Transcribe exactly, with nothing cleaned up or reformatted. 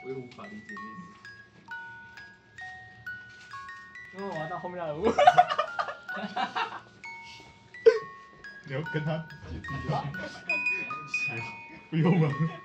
我也无法理解这件事。 因为我要到后面来舞。 你要跟他解释一下？不用吗？